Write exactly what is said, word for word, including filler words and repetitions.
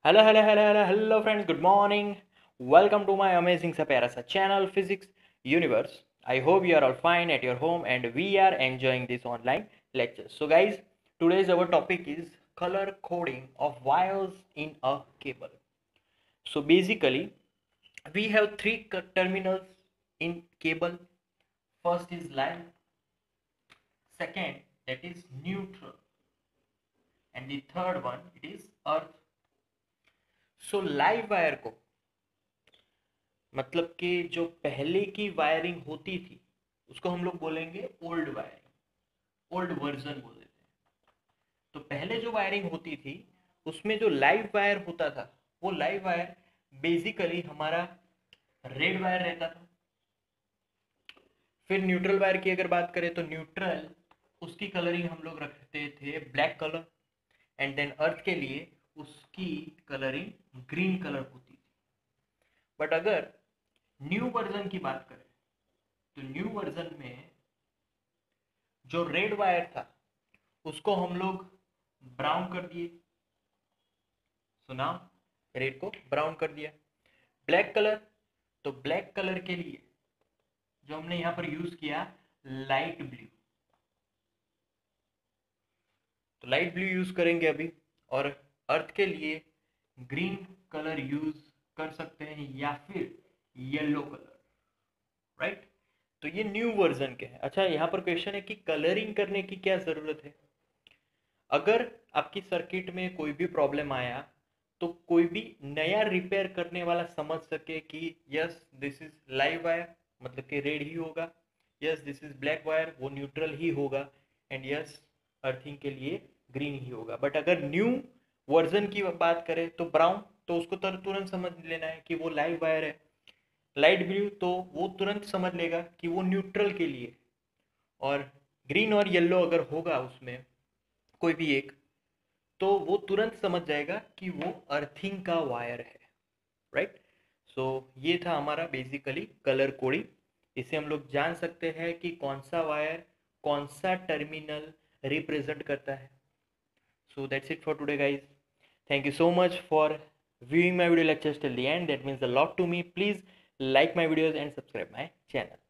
Hello, hello, hello, hello, hello, friends. Good morning. Welcome to my amazing sa pyara sa channel Physics Universe. I hope you are all fine at your home and we are enjoying this online lecture. So, guys, today's our topic is color coding of wires in a cable. So, basically, we have three terminals in cable. First is line, second that is neutral, and the third one it is earth. So, live wire को मतलब कि जो पहले की wiring होती थी उसको हम लोग बोलेंगे ओल्ड वायरिंग, ओल्ड वर्जन बोल देते हैं। तो पहले जो वायरिंग होती थी उसमें जो लाइव वायर होता था वो लाइव वायर बेसिकली हमारा रेड वायर रहता था। फिर न्यूट्रल वायर की अगर बात करें तो न्यूट्रल उसकी कलरिंग हम लोग रखते थे black colour, and then earth के लिए उसकी कलरिंग ग्रीन कलर होती थी। बट अगर न्यू वर्जन की बात करें तो न्यू वर्जन में जो रेड वायर था उसको हम लोग ब्राउन कर दिए। सुना, रेड को ब्राउन कर दिया। ब्लैक कलर, तो ब्लैक कलर के लिए जो हमने यहां पर यूज किया लाइट ब्लू, तो लाइट ब्लू यूज करेंगे अभी। और अर्थ के लिए ग्रीन कलर यूज कर सकते हैं या फिर येलो कलर, राइट। तो ये न्यू वर्जन के हैं। अच्छा, यहाँ पर क्वेश्चन है कि कलरिंग करने की क्या जरूरत है। अगर आपकी सर्किट में कोई भी प्रॉब्लम आया तो कोई भी नया रिपेयर करने वाला समझ सके कि yes this is live wire, मतलब कि रेड ही होगा, yes this is black wire, वो न्यूट्रल ही होगा, एंड यस अर्थिंग के लिए ग्रीन ही होगा। बट अगर न्यू वर्जन की बात करें तो ब्राउन, तो उसको तुरंत समझ लेना है कि वो लाइव वायर है। लाइट ब्लू तो वो तुरंत समझ लेगा कि वो न्यूट्रल के लिए। और ग्रीन और येलो अगर होगा उसमें कोई भी एक, तो वो तुरंत समझ जाएगा कि वो अर्थिंग का वायर है, राइट। सो ये था हमारा बेसिकली कलर कोडिंग। इसे हम लोग जान सकते हैं कि कौन सा वायर कौन सा टर्मिनल रिप्रेजेंट करता है। So that's it for today guys. Thank you so much for viewing my video lectures till the end. That means a lot to me. Please like my videos and subscribe my channel.